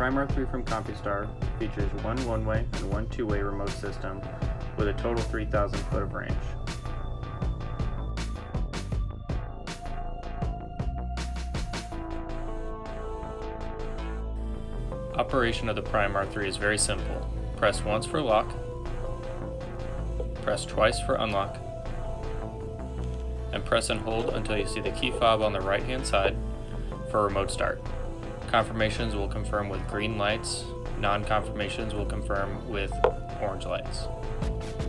Prime R3 from Compustar features one one-way and one two-way remote system with a total 3,000 foot of range. Operation of the Prime R3 is very simple. Press once for lock, press twice for unlock, and press and hold until you see the key fob on the right hand side for remote start. Confirmations will confirm with green lights, non-confirmations will confirm with orange lights.